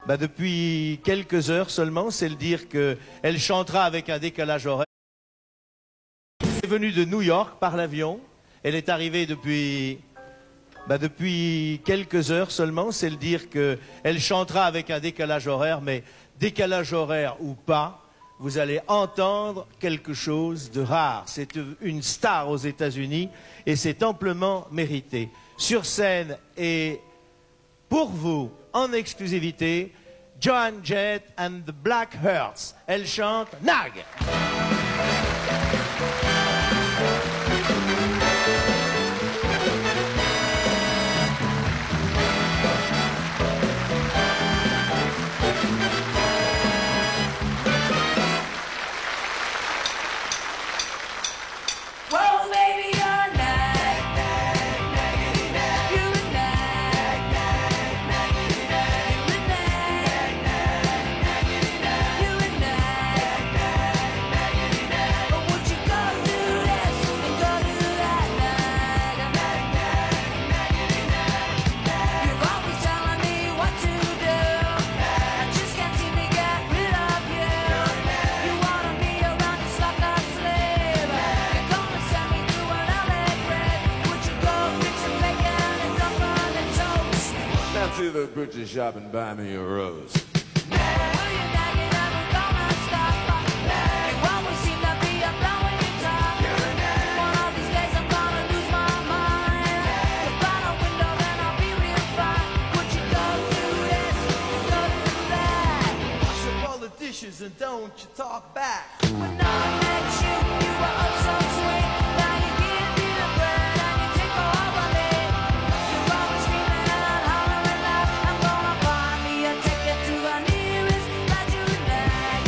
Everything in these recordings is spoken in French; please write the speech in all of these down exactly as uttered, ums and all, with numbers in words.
Bah depuis quelques heures seulement, c'est le dire qu'elle chantera avec un décalage horaire. Elle est venue de New York par l'avion. Elle est arrivée depuis, bah depuis quelques heures seulement, c'est le dire qu'elle chantera avec un décalage horaire, mais décalage horaire ou pas, vous allez entendre quelque chose de rare. C'est une star aux États-Unis et c'est amplement mérité. Sur scène et pour vous, en exclusivité, Joan Jett and the Black Hearts. Elle chante Nag. To the butcher shop and buy me a rose. Wash up all the dishes and don't you talk back. When I met you, you were oh so sweet. Now you give me the bread and you take all of it. You're always screaming and hollering out. I'm gonna buy me a ticket to the nearest that you would nag.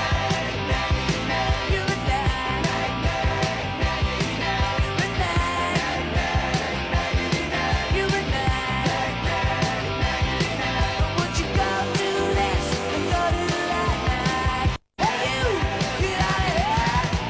You would nag. You would nag. But would you go do this and go do that? Hey you, get out of here.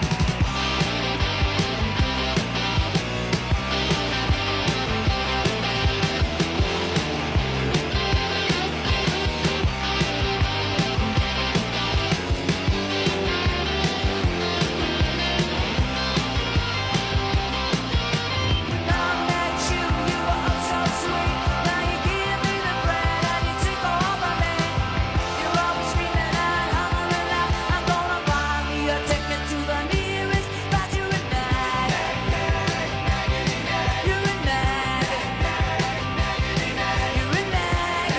When I met you, you were oh so sweet. Now you give me the bread and you take all of me. You're always screaming and hollering out. I'm gonna buy me a ticket to the nearest that you would nag. You would nag. You would nag.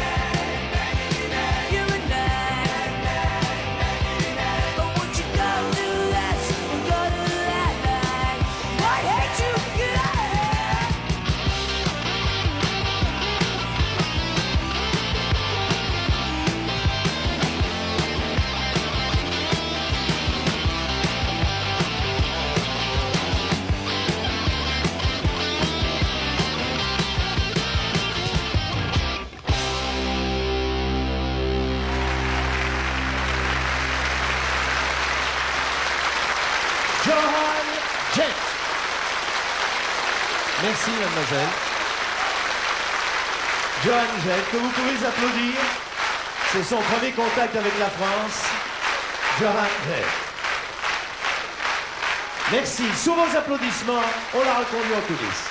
You would nag. But would you go do this and go do that nag? I hate you, get out of here. Joan Jett. Merci, mademoiselle. Joan Jett, que vous pouvez applaudir. C'est son premier contact avec la France. Joan Jett. Merci. Sous vos applaudissements, on l'a reconduit en coulisses.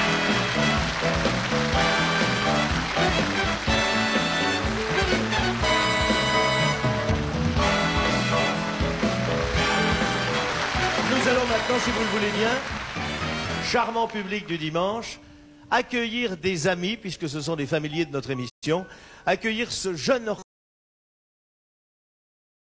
Nous allons maintenant, si vous le voulez bien, charmant public du dimanche, accueillir des amis, puisque ce sont des familiers de notre émission, accueillir ce jeune